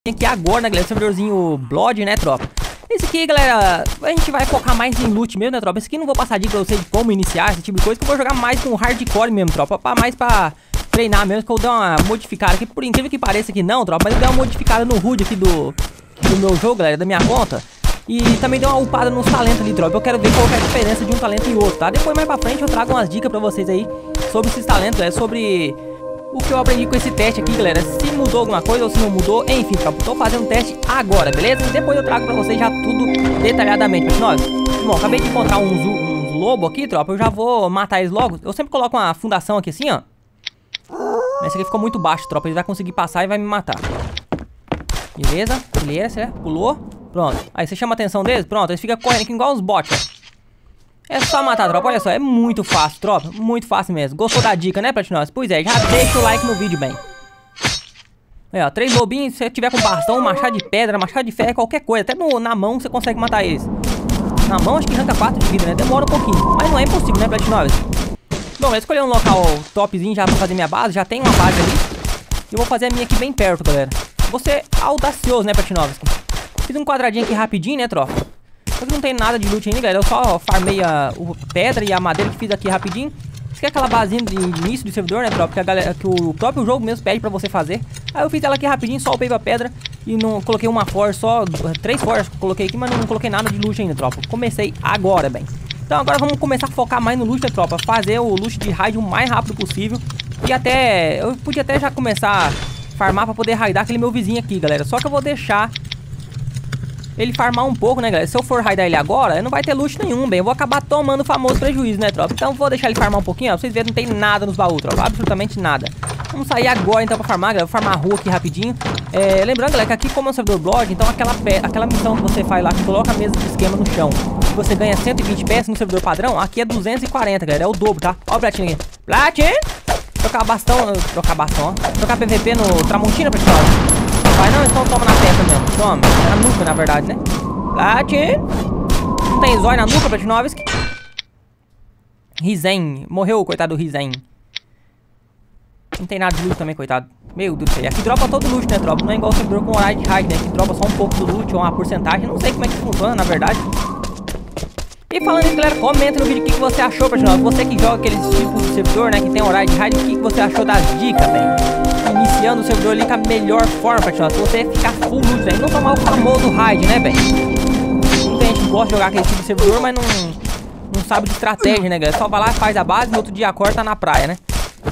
Aqui agora, né, galera, servidorzinho Blood, né, tropa? Esse aqui, galera, a gente vai focar mais em loot mesmo, né, tropa? Esse aqui não vou passar dica pra vocês de como iniciar esse tipo de coisa, que eu vou jogar mais com hardcore mesmo, tropa. Mais pra treinar mesmo, que eu dou uma modificada aqui, por incrível que pareça que não, tropa, mas eu dei uma modificada no HUD aqui do meu jogo, galera, da minha conta. E também deu uma upada nos talentos ali, tropa. Eu quero ver qual é a diferença de um talento e outro, tá? Depois, mais pra frente, eu trago umas dicas pra vocês aí sobre esses talentos, sobre o que eu aprendi com esse teste aqui, galera. Se mudou alguma coisa ou se não mudou, enfim, tropa, tô fazendo o teste agora, beleza? E depois eu trago pra vocês já tudo detalhadamente. Mas, bom, acabei de encontrar uns lobos aqui, tropa. Eu já vou matar eles logo. Eu sempre coloco uma fundação aqui assim, ó. Esse aqui ficou muito baixo, tropa. Ele vai conseguir passar e vai me matar. Beleza, beleza, pulou. Pronto, aí você chama a atenção deles, pronto, eles ficam correndo aqui igual os bots, ó. É só matar, tropa, olha só, é muito fácil, tropa, muito fácil mesmo. Gostou da dica, né, Platinosos? Pois é, já deixa o like no vídeo, bem. Aí, ó, 3 lobinhos, se você tiver com bastão, machado de pedra, machado de ferro, qualquer coisa, até na mão você consegue matar eles. Na mão acho que arranca 4 de vida, né, demora um pouquinho, mas não é impossível, né, Platinosos? Bom, eu escolhi um local topzinho já pra fazer minha base, já tem uma base ali. E eu vou fazer a minha aqui bem perto, galera. Vou ser audacioso, né, Platinosos? Fiz um quadradinho aqui rapidinho, né, tropa? Só que não tem nada de loot ainda, galera. Eu só farmei a pedra e a madeira que fiz aqui rapidinho. Isso aqui é aquela basinha de início do servidor, né, tropa? Que o próprio jogo mesmo pede pra você fazer. Aí eu fiz ela aqui rapidinho, só upei pra pedra. E não coloquei uma forja só, 3 forjas que eu coloquei aqui, mas não coloquei nada de loot ainda, tropa. Comecei agora, bem. Então agora vamos começar a focar mais no loot, né, tropa? Fazer o loot de raid o mais rápido possível. E até, eu podia até já começar a farmar pra poder raidar aquele meu vizinho aqui, galera. Só que eu vou deixar ele farmar um pouco, né, galera? Se eu for raidar ele agora, não vai ter loot nenhum, bem. Eu vou acabar tomando o famoso prejuízo, né, tropa? Então eu vou deixar ele farmar um pouquinho, ó. Pra vocês verem, não tem nada nos baús, tropa. Absolutamente nada. Vamos sair agora, então, pra farmar, galera. Vou farmar a rua aqui rapidinho. Lembrando, galera, que aqui, como é um servidor Blood, então aquela missão que você faz lá, que coloca a mesa de esquema no chão, e você ganha 120 peças no servidor padrão, aqui é 240, galera. É o dobro, tá? Ó o Platinho aqui. Platinho! Trocar bastão, ó. Trocar PVP no Tramontina, pessoal. Vai não, então toma na testa mesmo. Toma, na nuca, na verdade, né? Platinho! Não tem zóio na nuca, Platinovski. Rizen. Morreu, coitado do Rizen. Não tem nada de loot também, coitado. Meu Deus do céu. Aqui dropa todo o loot, né, tropa? Não é igual o servidor com horário de raid, né? Aqui dropa só um pouco do loot ou uma porcentagem. Não sei como é que funciona, na verdade. E falando isso, galera, comenta no vídeo o que você achou, Platinosos. Você que joga aqueles tipos de servidor, né, que tem horário de raid, o que você achou das dicas, velho? Iniciando o servidor ali com a melhor forma, Platinosos. Você ficar full loot, velho. Não tomar o famoso raid, né, velho? Muita gente gosta de jogar aquele tipo de servidor, mas não sabe de estratégia, né, galera? Só vai lá, faz a base, no outro dia acorda, tá na praia, né?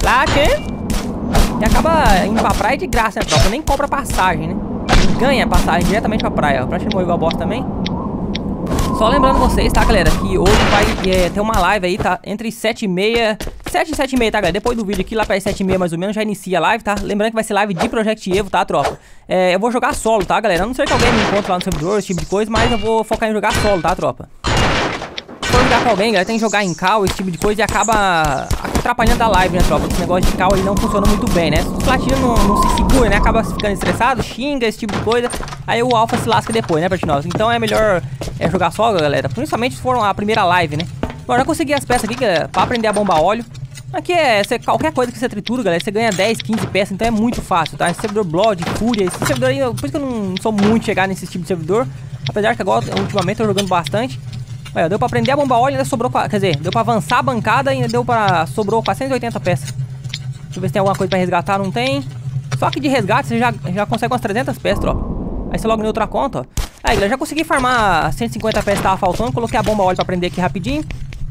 E acaba indo pra praia de graça, né, tropa? Nem compra passagem, né? Ganha passagem diretamente pra praia. O Platino morreu igual a bosta também. Só lembrando vocês, tá, galera, que hoje vai ter uma live aí, tá? Entre 7h30, 7 e 7h30, tá, galera? Depois do vídeo aqui, lá pra 7h30 mais ou menos, já inicia a live, tá? Lembrando que vai ser live de Project Evo, tá, tropa? Eu vou jogar solo, tá, galera? A não sei que alguém me encontre lá no servidor, esse tipo de coisa, mas eu vou focar em jogar solo, tá, tropa? Se for jogar com alguém, galera, tem que jogar em call, esse tipo de coisa, e acaba atrapalhando a live, né, tropa? Esse negócio de call aí não funciona muito bem, né? Os platinos não se seguram, né? Acaba ficando estressado, xinga, esse tipo de coisa. Aí o alpha se lasca depois, né, Platinosos? Então é melhor jogar solo, galera. Principalmente se for a primeira live, né? Bom, já consegui as peças aqui, galera, pra aprender a bombar óleo. Aqui qualquer coisa que você tritura, galera, você ganha 10, 15 peças, então é muito fácil, tá? Esse servidor Blood, Fúria, esse servidor aí, por isso que eu não sou muito chegado nesse tipo de servidor. Apesar que agora, ultimamente, eu tô jogando bastante. Olha, deu pra aprender a bombar óleo, ainda sobrou, quer dizer, deu pra avançar a bancada e ainda sobrou 480 peças. Deixa eu ver se tem alguma coisa pra resgatar, não tem. Só que de resgate você já consegue umas 300 peças, tropa. Aí você loga em outra conta, ó. Aí, galera, já consegui farmar 150 peças que tava faltando. Coloquei a bomba óleo pra prender aqui rapidinho.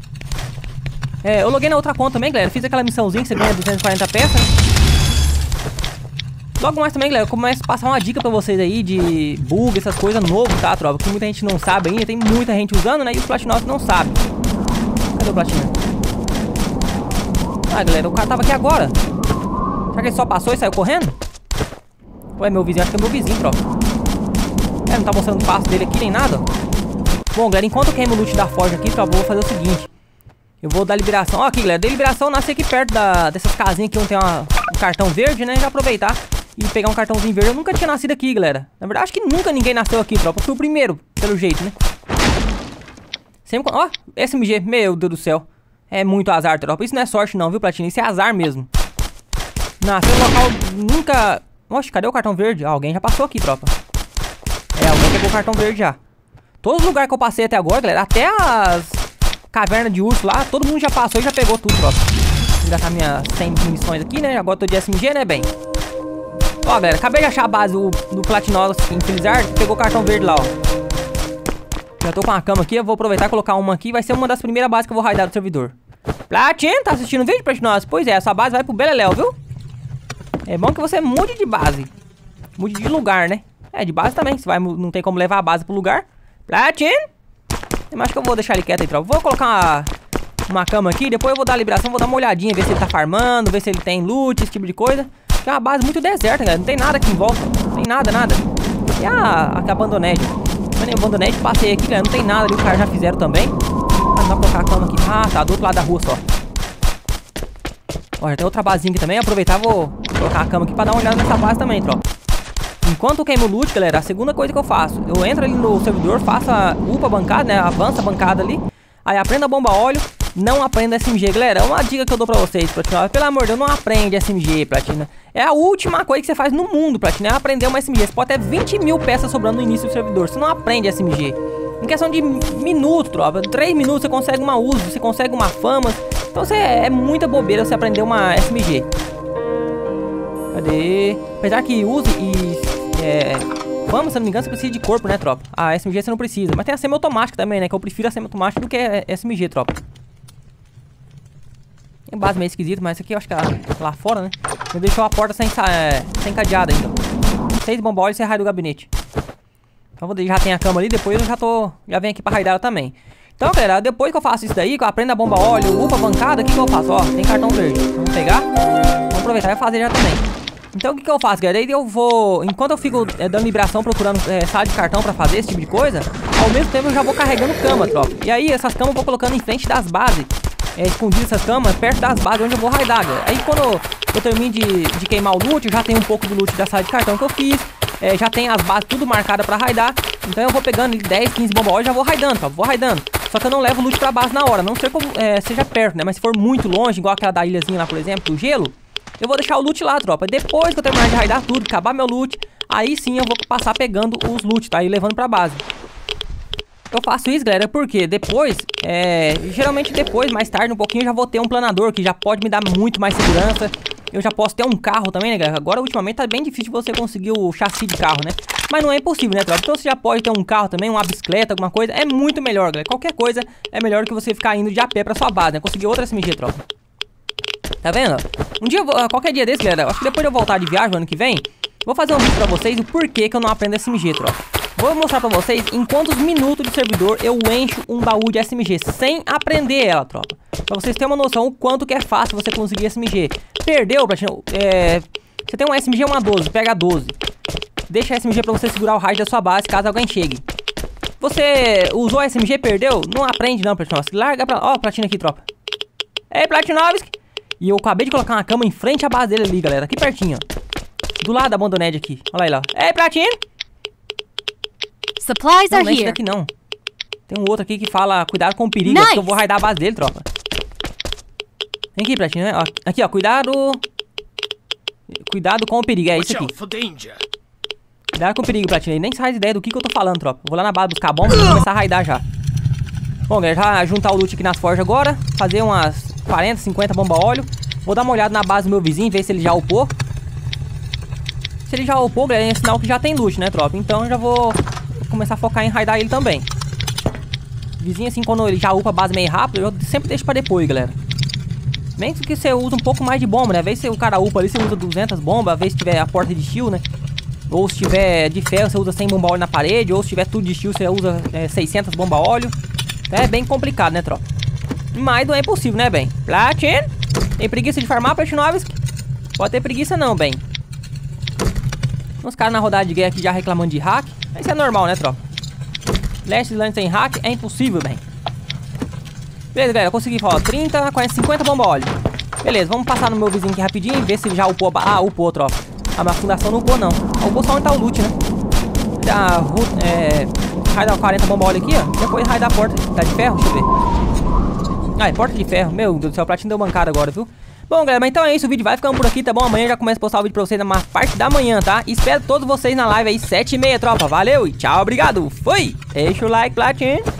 Eu loguei na outra conta também, galera. Fiz aquela missãozinha que você ganha 240 peças. Logo mais também, galera, eu começo a passar uma dica pra vocês aí de bug, essas coisas novas, tá, tropa? Que muita gente não sabe ainda, tem muita gente usando, né? E os platinosos não sabem. Cadê o platino? Ah, galera, o cara tava aqui agora. Será que ele só passou e saiu correndo? Ou é meu vizinho? Acho que é meu vizinho, tropa. Não tá mostrando o passo dele aqui, nem nada. Bom, galera, enquanto eu queimo o loot da forja aqui, tropa, eu vou fazer o seguinte. Eu vou dar liberação. Ó, aqui, galera, dei liberação, nasci aqui perto dessas casinhas aqui onde tem um cartão verde, né? Já aproveitar e pegar um cartãozinho verde. Eu nunca tinha nascido aqui, galera. Na verdade, acho que nunca ninguém nasceu aqui, tropa. Eu fui o primeiro, pelo jeito, né? Sempre... Ó, SMG, meu Deus do céu. É muito azar, tropa. Isso não é sorte não, viu, Platino? Isso é azar mesmo. Nasceu no local nunca Oxe, cadê o cartão verde? Ah, alguém já passou aqui, tropa. Alguém pegou o cartão verde já. Todos os lugares que eu passei até agora, galera, até as cavernas de urso lá, todo mundo já passou e já pegou tudo, tropa. Vou gastar minhas 100 missões aqui, né? Agora tô de SMG, né, bem? Ó, galera, acabei de achar a base do Platinós Infelizard, que pegou o cartão verde lá, ó. Já tô com uma cama aqui, eu vou aproveitar e colocar uma aqui. Vai ser uma das primeiras bases que eu vou raidar do servidor. Platin, tá assistindo o vídeo, Platinós? Pois é, essa base vai pro Beleléu, viu? É bom que você mude de base. Mude de lugar, né? É, de base também, se não tem como levar a base pro lugar. Platin! Eu acho que eu vou deixar ele quieto aí, tropa. Vou colocar uma cama aqui, depois eu vou dar a liberação, vou dar uma olhadinha, ver se ele tá farmando, ver se ele tem loot, esse tipo de coisa. É uma base muito deserta, galera. Não tem nada aqui em volta. Não tem nada. E a Abandoned. Mano, Abandoned, passei aqui, galera. Não tem nada ali, os caras já fizeram também. Mas dá pra colocar a cama aqui. Ah, tá, do outro lado da rua só. Ó, já tem outra basinha aqui também. Aproveitar, vou colocar a cama aqui pra dar uma olhada nessa base também, tropa. Enquanto eu queimo o loot, galera, a segunda coisa que eu faço, eu entro ali no servidor, faço upa a bancada, né, avança a bancada ali, aí aprendo a bomba óleo, não aprendo SMG, galera, é uma dica que eu dou pra vocês, Platina, pelo amor de Deus, não aprende SMG, Platina, é a última coisa que você faz no mundo, Platina, é aprender uma SMG, você pode ter 20 mil peças sobrando no início do servidor, você não aprende SMG, em questão de minutos, tropa, 3 minutos você consegue uma uso, você consegue uma fama, então é muita bobeira você aprender uma SMG. Cadê? Apesar que use vamos, se não me engano, você precisa de corpo, né, tropa? A SMG você não precisa. Mas tem a semi-automática também, né? Que eu prefiro a semi-automática do que a SMG, tropa. Tem base meio esquisita, mas isso aqui eu acho que é lá fora, né? Eu deixou a porta sem cadeada ainda. 6 bomba óleo e você raida do gabinete. Então já tem a cama ali, depois eu já venho aqui pra raidar ela também. Então, galera, depois que eu faço isso daí, que eu aprendo a bomba óleo, upa a bancada, o que eu faço? Ó, tem cartão verde. Vamos pegar. Vamos aproveitar e fazer já também. Então o que eu faço, galera? Aí eu vou, enquanto eu fico dando liberação, procurando sala de cartão pra fazer esse tipo de coisa, ao mesmo tempo eu já vou carregando cama, tropa. E aí essas camas eu vou colocando em frente das bases, escondidas essas camas, perto das bases onde eu vou raidar, galera. Aí quando eu termino de queimar o loot, eu já tenho um pouco do loot da sala de cartão que eu fiz, já tem as bases tudo marcadas pra raidar. Então eu vou pegando 10, 15 bomba óleo e já vou raidando, tropa, vou raidando. Só que eu não levo o loot pra base na hora, não sei como seja perto, né? Mas se for muito longe, igual aquela da ilhazinha lá, por exemplo, do gelo, eu vou deixar o loot lá, tropa. Depois que eu terminar de raidar tudo, acabar meu loot, aí sim eu vou passar pegando os loot, tá? E levando pra base. Eu faço isso, galera, porque depois, geralmente depois, mais tarde, um pouquinho, eu já vou ter um planador que já pode me dar muito mais segurança. Eu já posso ter um carro também, né, galera? Agora, ultimamente, tá bem difícil você conseguir o chassi de carro, né? Mas não é impossível, né, tropa? Então você já pode ter um carro também, uma bicicleta, alguma coisa. É muito melhor, galera. Qualquer coisa é melhor que você ficar indo de a pé pra sua base, né? Conseguir outra SMG, tropa. Tá vendo? Um dia, qualquer dia desse, galera, acho que depois de eu voltar de viagem, ano que vem, vou fazer um vídeo pra vocês o porquê que eu não aprendo SMG, tropa. Vou mostrar pra vocês em quantos minutos de servidor eu encho um baú de SMG sem aprender ela, tropa. Pra vocês terem uma noção o quanto que é fácil você conseguir SMG. Perdeu, Platina? Você tem um SMG, uma 12, pega a 12. Deixa a SMG pra você segurar o raid da sua base caso alguém chegue. Você usou a SMG, perdeu? Não aprende não, Platina. Larga pra... Ó, Platina aqui, tropa. Ei, Platinovski! E eu acabei de colocar uma cama em frente à base dele ali, galera. Aqui pertinho, ó. Do lado da Abandoned aqui. Olha aí, lá. Ei, Platin! Supplies Não, are não é esse here. daqui não. Tem um outro aqui que fala cuidado com o perigo. Nice. Que eu vou raidar a base dele, tropa. Vem aqui, Platin, né? Ó, aqui, ó. Cuidado. Cuidado com o perigo. É isso aqui. Cuidado com o perigo, Platin. Nem faz ideia do que eu tô falando, tropa. Vou lá na base buscar bomba e vou começar a raidar já. Bom, galera, já juntar o loot aqui nas forjas agora. Fazer umas 40, 50 bomba óleo. Vou dar uma olhada na base do meu vizinho, ver se ele já upou. Se ele já upou, galera, é sinal que já tem loot, né, tropa? Então eu já vou começar a focar em raidar ele também. Vizinho, assim, quando ele já upa a base meio rápido, eu sempre deixo pra depois, galera. Bem que você usa um pouco mais de bomba, né? Às vezes o cara upa ali, você usa 200 bombas. Às vezes se tiver a porta de shield, né? Ou se tiver de ferro, você usa 100 bomba óleo na parede. Ou se tiver tudo de shield, você usa 600 bomba óleo. É bem complicado, né, tropa? Mas não é impossível, né, bem? Platin, tem preguiça de farmar, Platinovski? Pode ter preguiça não, bem. Uns caras na rodada de guerra aqui já reclamando de hack. Isso é normal, né, tropa? Last Land sem hack é impossível, bem. Beleza, galera, consegui falar 30, 40, 50 bomba óleo. Beleza, vamos passar no meu vizinho aqui rapidinho, ver se ele já upou. Ah, upou, tropa. A minha fundação não upou, não. Upou só onde tá o loot, né? Já, raidar 40 bomba óleo aqui, ó. Depois raidar a porta. Tá de ferro? Deixa eu ver. Ah, é porta de ferro. Meu Deus do céu, o Platinho deu bancada agora, viu? Bom, galera, mas então é isso, o vídeo vai ficando por aqui, tá bom? Amanhã já começo a postar o vídeo pra vocês na parte da manhã, tá? Espero todos vocês na live aí, 7h30, tropa. Valeu e tchau, obrigado, fui! Deixa o like, platinho.